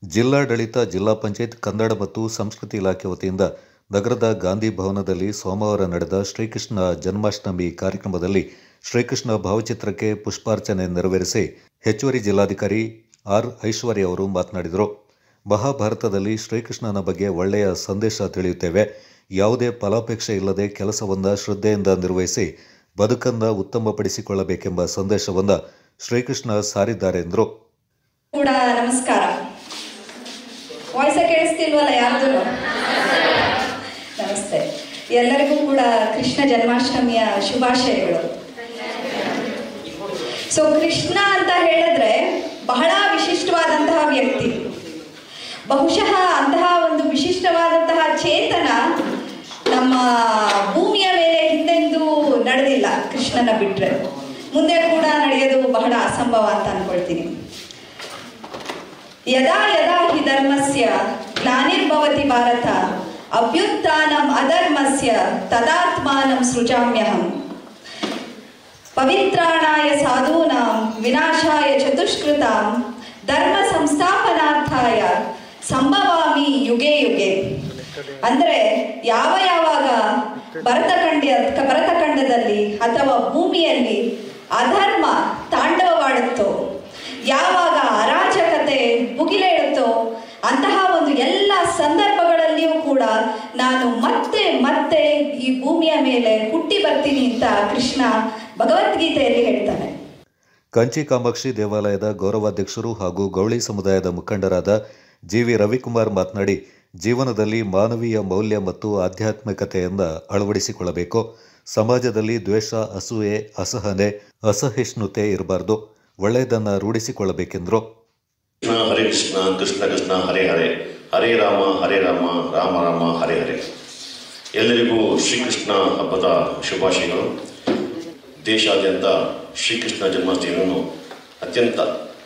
ಜಿಲ್ಲಾಡಳಿತ, ಜಿಲ್ಲಾ ಪಂಚಾಯತ್, ಕನ್ನಡ ಮತ್ತು ಸಂಸ್ಕೃತಿ ಇಲಾಖೆ ವತಿಯಿಂದ ನಗರದ ಗಾಂಧಿ ಭವನದಲ್ಲಿ ಸೋಮವಾರ ನಡೆದ ಶ್ರೀಕೃಷ್ಣ ಜನ್ಮಾಷ್ಟಮಿ ಕಾರ್ಯಕ್ರಮದಲ್ಲಿ ಶ್ರೀಕೃಷ್ಣ ಭಾವಚಿತ್ರಕ್ಕೆ ಪುಷ್ಪಾರ್ಚನೆ ನೆರವೇರಿಸಿ ಹೆಚ್ಚುವರಿ ಜಿಲ್ಲಾಧಿಕಾರಿ ಆರ್. ಐಶ್ವರ್ಯ ಅವರು ಮಾತನಾಡಿದರು. ಮಹಾಭಾರತದಲ್ಲಿ ಶ್ರೀಕೃಷ್ಣನ ಬಗ್ಗೆ ಒಳ್ಳೆಯ ಸಂದೇಶ ತಿಳಿಯುತ್ತೇವೆ. ಯಾವುದೇ ಫಲಾಪೇಕ್ಷೆ ಇಲ್ಲದೆ ಕೆಲಸವನ್ನು ಶ್ರದ್ಧೆಯಿಂದ ನಿರ್ವಹಿಸಿ ಬದುಕನ್ನು ಉತ್ತಮಪಡಿಸಿಕೊಳ್ಳಬೇಕೆಂಬ ಸಂದೇಶವನ್ನು ಶ್ರೀಕೃಷ್ಣ ಸಾರಿದ್ದಾರೆ ಎಂದರು. ನಮಸ್ಕಾರ. ವಾಯ್ಸ ಕೇಳಿಸ್ತಿಲ್ವಲ್ಲ ಯಾರ್ದು? ನಮಸ್ತೆ. ಎಲ್ಲರಿಗೂ ಕೂಡ ಕೃಷ್ಣ ಜನ್ಮಾಷ್ಟಮಿಯ ಶುಭಾಶಯಗಳು. ಸೊ ಕೃಷ್ಣ ಅಂತ ಹೇಳಿದ್ರೆ ಬಹಳ ವಿಶಿಷ್ಟವಾದಂತಹ ವ್ಯಕ್ತಿ. ಬಹುಶಃ ಅಂತಹ ಒಂದು ವಿಶಿಷ್ಟವಾದಂತಹ ಚೇತನ ನಮ್ಮ ಭೂಮಿಯ ಮೇಲೆ ಹಿಂದೆಂದೂ ನಡೆದಿಲ್ಲ. ಕೃಷ್ಣನ ಬಿಟ್ರೆ ಮುಂದೆ ಕೂಡ ನಡೆಯೋದು ಬಹಳ ಅಸಂಭವ ಅಂತ ಅನ್ಕೊಳ್ತೀನಿ. ಯದಾ ಯದಾ ಹಿ ಧರ್ಮಸ್ಯ ಗ್ಲಾನಿರ್ಭವತಿ ಭಾರತ ಅಭ್ಯುತ್ಥಾನಂ ಅಧರ್ಮಸ್ಯ ತದಾತ್ಮಾನಂ ಸೃಜಾಮ್ಯಹಂ ಪವಿತ್ರಾಣಾಯ ಸಾಧೂನಾಂ ವಿನಾಶಾಯ ಚತುಷ್ಕೃತಾಂ ಧರ್ಮ ಸಂಸ್ಥಾಪನಾರ್ಥಾಯ ಸಂಭವಾಮಿ ಯುಗೆ ಯುಗೆ. ಅಂದ್ರೆ ಯಾವಾಗ ಭರತಖಂಡದಲ್ಲಿ ಅಥವಾ ಭೂಮಿಯಲ್ಲಿ ಅಧರ್ಮ ತಾಂಡವವಾಡುತ್ತೋ, ಯಾವಾಗ ಅರಾಜಕತೆ ಭುಗಿಲೇಳುತ್ತೋ, ಅಂತಹ ಒಂದು ಎಲ್ಲ ಸಂದರ್ಭಗಳಲ್ಲಿಯೂ ಕೂಡ ನಾನು ಮತ್ತೆ ಈ ಭೂಮಿಯ ಮೇಲೆ ಹುಟ್ಟಿ ಬರ್ತೀನಿ ಅಂತ ಕೃಷ್ಣ ಭಗವದ್ಗೀತೆಯಲ್ಲಿ ಹೇಳ್ತಾನೆ. ಕಂಚಿ ಕಾಮಾಕ್ಷಿ ದೇವಾಲಯದ ಗೌರವಾಧ್ಯಕ್ಷರು ಹಾಗೂ ಗೌಳಿ ಸಮುದಾಯದ ಮುಖಂಡರಾದ ಜಿ.ವಿ. ರವಿಕುಮಾರ್ ಮಾತನಾಡಿ, ಜೀವನದಲ್ಲಿ ಮಾನವೀಯ ಮೌಲ್ಯ ಮತ್ತು ಆಧ್ಯಾತ್ಮಿಕತೆಯನ್ನು ಅಳವಡಿಸಿಕೊಳ್ಳಬೇಕು. ಸಮಾಜದಲ್ಲಿ ದ್ವೇಷ, ಅಸೂಯೆ, ಅಸಹನೆ, ಅಸಹಿಷ್ಣುತೆ ಇರಬಾರದು. ಒಳ್ಳೆಯದನ್ನು ರೂಢಿಸಿಕೊಳ್ಳಬೇಕೆಂದರು. ಹರೇ ಕೃಷ್ಣ, ಕೃಷ್ಣ ಕೃಷ್ಣ ಹರೇ ಹರೇ, ಹರೇ ರಾಮ ರಾಮ ರಾಮ ಹರೇ ಹರೇ. ಎಲ್ಲರಿಗೂ ಶ್ರೀಕೃಷ್ಣ ಹಬ್ಬದ ಶುಭಾಶಯಗಳು. ದೇಶಾದ್ಯಂತ ಶ್ರೀಕೃಷ್ಣ ಜನ್ಮಾಷ್ಟಮಿಯನ್ನು ಅತ್ಯಂತ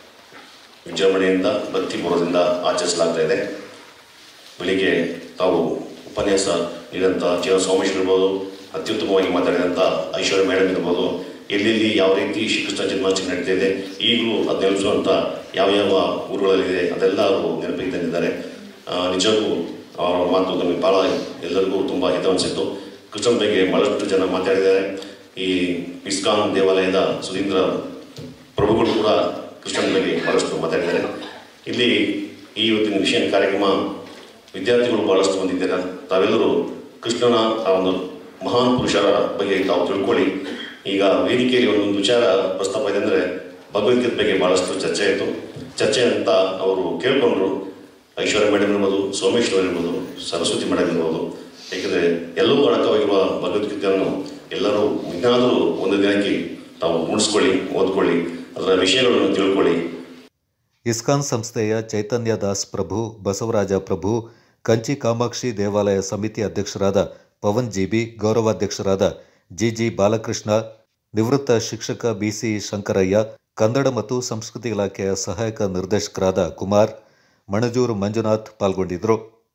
ವಿಜೃಂಭಣೆಯಿಂದ ಭಕ್ತಿಪೂರ್ವದಿಂದ ಆಚರಿಸಲಾಗ್ತಾ ಇದೆ. ಬೆಳಿಗ್ಗೆ ತಾವು ಉಪನ್ಯಾಸ ನೀಡಿದಂಥ ಸೋಮೇಶ್ವರ್ ಇರ್ಬೋದು, ಅತ್ಯುತ್ತಮವಾಗಿ ಮಾತಾಡಿದಂಥ ಐಶ್ವರ್ಯ ಮೇಡಮ್ ಇರ್ಬೋದು, ಎಲ್ಲೆಲ್ಲಿ ಯಾವ ರೀತಿ ಶ್ರೀಕೃಷ್ಣ ಜನ್ಮಾಷ್ಟಮಿ ನಡೀತಾ ಇದೆ, ಈಗಲೂ ಅದು ನೆಲೆಸುವಂಥ ಯಾವ ಊರುಗಳಲ್ಲಿದೆ ಅದೆಲ್ಲ ಅವರು ನೆನಪಿಗೆ ತಂದಿದ್ದಾರೆ. ನಿಜಕ್ಕೂ ಅವರ ಮಾತು ನಮಗೆ ಭಾಳ ಎಲ್ಲರಿಗೂ ತುಂಬ ಹಿತವನ್ನಿಸಿತ್ತು. ಕೃಷ್ಣನ ಬಗ್ಗೆ ಭಾಳಷ್ಟು ಜನ ಮಾತಾಡಿದ್ದಾರೆ. ಈ ಇಸ್ಕಾನ್ ದೇವಾಲಯದ ಸುಧೀಂದ್ರ ಪ್ರಭುಗಳು ಕೂಡ ಕೃಷ್ಣನ ಬಗ್ಗೆ ಭಾಳಷ್ಟು ಮಾತಾಡಿದ್ದಾರೆ. ಇಲ್ಲಿ ಈ ಇವತ್ತಿನ ವಿಷಯ ಕಾರ್ಯಕ್ರಮ ವಿದ್ಯಾರ್ಥಿಗಳು ಭಾಳಷ್ಟು ಬಂದಿದ್ದಾರೆ. ತಾವೆಲ್ಲರೂ ಕೃಷ್ಣನ ಆ ಒಂದು ಮಹಾನ್ ಪುರುಷರ ಬಗ್ಗೆ ತಾವು ತಿಳ್ಕೊಳ್ಳಿ. ಈಗ ವೇದಿಕೆಯಲ್ಲಿ ಒಂದೊಂದು ವಿಚಾರ ಪ್ರಸ್ತಾಪ ಇದೆ ಅಂದರೆ ಭಗವದ್ಗೀತೆ ಬಗ್ಗೆ ಭಾಳಷ್ಟು ಚರ್ಚೆ ಆಯಿತು. ಚರ್ಚೆ ಅಂತ ಅವರು ಕೇಳ್ಕೊಂಡ್ರು. ಐಶ್ವರ್ಯ ಮೇಡಮ್ ಇರ್ಬೋದು, ಸೋಮೇಶ್ವರ್ ಇರ್ಬೋದು, ಸರಸ್ವತಿ ಮೇಡಮ್ ಇರ್ಬೋದು. ಏಕೆಂದರೆ ಎಲ್ಲವೂ ಅಡಕವಾಗಿರುವ ಭಗವದ್ಗೀತೆಯನ್ನು ಎಲ್ಲರೂ ಇನ್ನಾದರೂ ಒಂದು ದಿನಕ್ಕೆ ತಾವು ಮುಡಿಸ್ಕೊಳ್ಳಿ, ಓದ್ಕೊಳ್ಳಿ, ಅದರ ವಿಷಯಗಳನ್ನು ತಿಳ್ಕೊಳ್ಳಿ. ಇಸ್ಕಾನ್ ಸಂಸ್ಥೆಯ ಚೈತನ್ಯ ದಾಸ್ ಪ್ರಭು, ಬಸವರಾಜ ಪ್ರಭು, ಕಂಚಿ ಕಾಮಾಕ್ಷಿ ದೇವಾಲಯ ಸಮಿತಿ ಅಧ್ಯಕ್ಷರಾದ ಪವನ್ ಜಿ.ಬಿ., ಗೌರವಾಧ್ಯಕ್ಷರಾದ ಜಿ. ಬಾಲಕೃಷ್ಣ, ನಿವೃತ್ತ ಶಿಕ್ಷಕ ಬಿ.ಸಿ. ಶಂಕರಯ್ಯ, ಕನ್ನಡ ಮತ್ತು ಸಂಸ್ಕೃತಿ ಇಲಾಖೆಯ ಸಹಾಯಕ ನಿರ್ದೇಶಕರಾದ ಕುಮಾರ್, ಮಣಜೂರು ಮಂಜುನಾಥ್ ಪಾಲ್ಗೊಂಡಿದ್ದರು.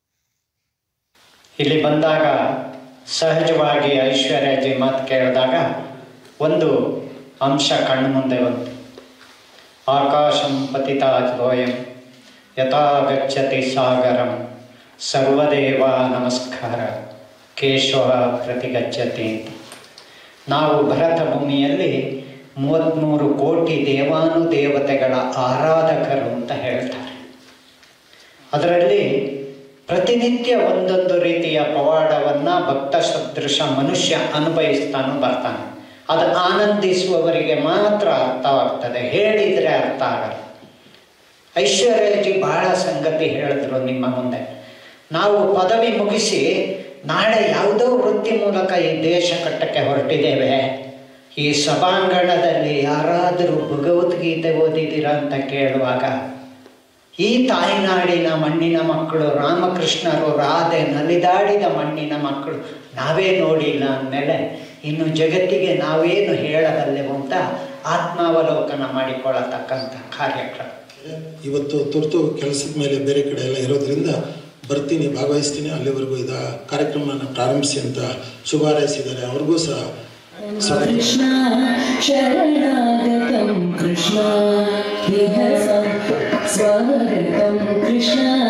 ಇಲ್ಲಿ ಬಂದಾಗ ಸಹಜವಾಗಿ ಐಶ್ವರ್ಯಜಿ ಮಾತು ಕೇಳಿದಾಗ ಒಂದು ಅಂಶ ಕಣ್ಣು ಮುಂದೆ ಬಂತು. ಆಕಾಶಂ ಪತಿತಾದ್ವಯಂ ಯಥಾ ಗಚ್ಚತಿ ಸಾಗರಂ ಸರ್ವದೇವ ನಮಸ್ಕಾರ ಕೇಶವ ಪ್ರತಿಗಚ್ಚತಿ ಅಂತ. ನಾವು ಭರತ ಭೂಮಿಯಲ್ಲಿ 33 ಕೋಟಿ ದೇವಾನುದೇವತೆಗಳ ಆರಾಧಕರು ಅಂತ ಹೇಳ್ತಾರೆ. ಅದರಲ್ಲಿ ಪ್ರತಿನಿತ್ಯ ಒಂದೊಂದು ರೀತಿಯ ಪವಾಡವನ್ನು ಭಕ್ತ ಸದೃಶ ಮನುಷ್ಯ ಅನುಭವಿಸ್ತಾನು ಬರ್ತಾನೆ. ಅದು ಆನಂದಿಸುವವರಿಗೆ ಮಾತ್ರ ಅರ್ಥವಾಗ್ತದೆ, ಹೇಳಿದರೆ ಅರ್ಥ ಆಗಲ್ಲ. ಐಶ್ವರ್ಯಜಿ ಬಹಳ ಸಂಗತಿ ಹೇಳಿದ್ರು ನಿಮ್ಮ ಮುಂದೆ. ನಾವು ಪದವಿ ಮುಗಿಸಿ ನಾಳೆ ಯಾವುದೋ ವೃತ್ತಿ ಮೂಲಕ ಈ ದೇಶ ಕಟ್ಟಕ್ಕೆ ಹೊರಟಿದ್ದೇವೆ. ಈ ಸಭಾಂಗಣದಲ್ಲಿ ಯಾರಾದರೂ ಭಗವದ್ಗೀತೆ ಓದಿದ್ದೀರಾ ಅಂತ ಕೇಳುವಾಗ ಈ ತಾಯ್ನಾಡಿನ ಮಣ್ಣಿನ ಮಕ್ಕಳು, ರಾಮಕೃಷ್ಣರು ರಾಧೆ ನಲಿದಾಡಿದ ಮಣ್ಣಿನ ಮಕ್ಕಳು ನಾವೇ ನೋಡಿಲ್ಲ ಅಂದಮೇಲೆ ಇನ್ನು ಜಗತ್ತಿಗೆ ನಾವೇನು ಹೇಳಬಲ್ಲೆವು ಅಂತ ಆತ್ಮಾವಲೋಕನ ಮಾಡಿಕೊಳ್ಳತಕ್ಕಂಥ ಕಾರ್ಯಕ್ರಮ. ಇವತ್ತು ತುರ್ತು ಕೆಲಸದ ಮೇಲೆ ಬೇರೆ ಕಡೆ ಎಲ್ಲ ಇರೋದ್ರಿಂದ ಬರ್ತೀನಿ, ಭಾಗವಹಿಸ್ತೀನಿ, ಅಲ್ಲಿವರೆಗೂ ಇದು ಕಾರ್ಯಕ್ರಮವನ್ನು ಪ್ರಾರಂಭಿಸಿ ಅಂತ ಶುಭ ಹಾರೈಸಿದ್ದಾರೆ. ಅವ್ರಿಗೂ ಸಹ ಕೃಷ್ಣ ಶರಣಾಗತಂ ಕೃಷ್ಣ ಸ್ವಾಗತಂ ಕೃಷ್ಣ ಕೃಷ್ಣ